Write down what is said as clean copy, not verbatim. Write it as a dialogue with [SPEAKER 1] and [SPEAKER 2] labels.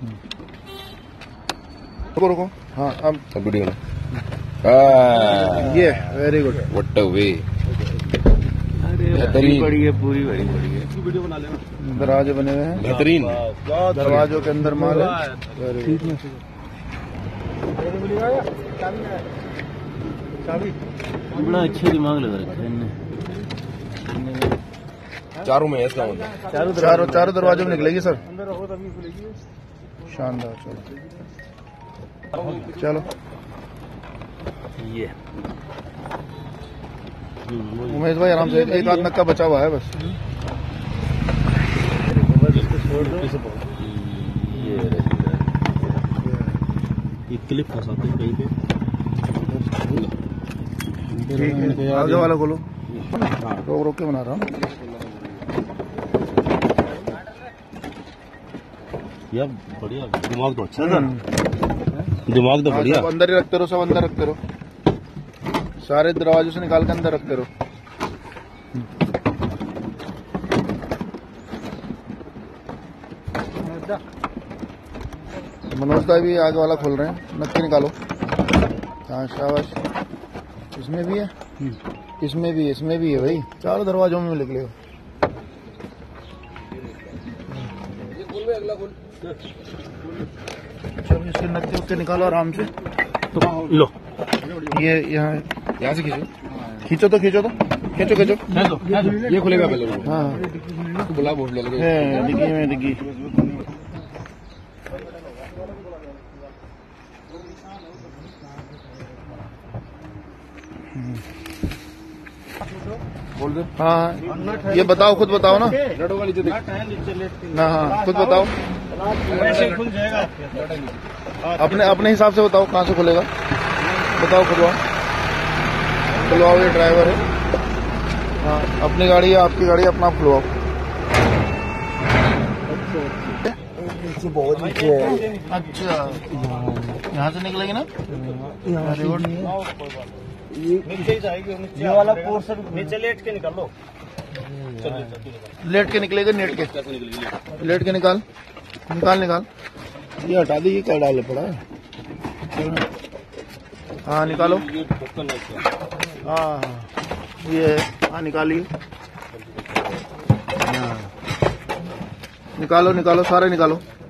[SPEAKER 1] रुको रुको। हाँ अब
[SPEAKER 2] वीडियो में
[SPEAKER 1] ये very good.
[SPEAKER 2] What a way.
[SPEAKER 3] बेहतरीन बड़ी है, पूरी बड़ी बड़ी है। वीडियो बना लेना।
[SPEAKER 1] दरवाजे बने हुए हैं
[SPEAKER 2] बेहतरीन।
[SPEAKER 1] दरवाजों के अंदर माल है। Very good.
[SPEAKER 3] बड़ा अच्छा दिमाग लगा रखा है इनने।
[SPEAKER 2] चारों में है इसका मतलब।
[SPEAKER 1] चारों दरवाजों में निकलेगी सर। अंदर रहो तभी खुलेगी। शानदार। चलो
[SPEAKER 3] ये
[SPEAKER 1] उमेश भाई आराम से, एक आध नक्का बचा हुआ है बस।
[SPEAKER 3] ये क्लिप फंसाते हैं कहीं पे।
[SPEAKER 1] ठीक है, आगे वाला खोलो। रोक रोक के बना रहा हूँ।
[SPEAKER 3] यार बढ़िया दिमाग तो अच्छा था। दिमाग तो बढ़िया।
[SPEAKER 1] सब अंदर ही रखते रहो, सब अंदर रखते रहो। सारे दरवाजों से निकाल के अंदर रखते रहो। मनोज भाई भी आगे वाला खोल रहे हैं। नक्की निकालो। हाँ शाबाश। इसमें भी है, इसमें भी है भाई। चारों दरवाजों में निकले हो। चलो इसके नक्के उक्के निकालो आराम से।
[SPEAKER 3] तो लो
[SPEAKER 1] ये यहाँ से खींचो तो खींचो।
[SPEAKER 2] ये खुलेगा पहले।
[SPEAKER 1] हाँ
[SPEAKER 2] बुला बोल लगे
[SPEAKER 1] डिग्गी में डिग्गी।
[SPEAKER 2] बोल दे।
[SPEAKER 1] हाँ ये बताओ, खुद बताओ ना। हाँ खुद बताओ। अपने हिसाब से बताओ कहाँ से खुलेगा। बताओ खुलवाओ। ये ड्राइवर है। हाँ अपनी गाड़ी है, आपकी गाड़ी, अपना आप खुलवाओ।
[SPEAKER 3] बहुत नीचे है।
[SPEAKER 1] अच्छा यहाँ से निकलेगी ना। Very good.
[SPEAKER 3] नीचे जाएगी। ये वाला पोर्शन नीचे लेट के निकाल लो।
[SPEAKER 1] लेट के निकलेगा। लेट के निकाल। ये हटा दीजिए, क्या डाले पड़ा है। हाँ निकालो। हाँ ये हाँ निकालिए। निकालो सारे निकालो।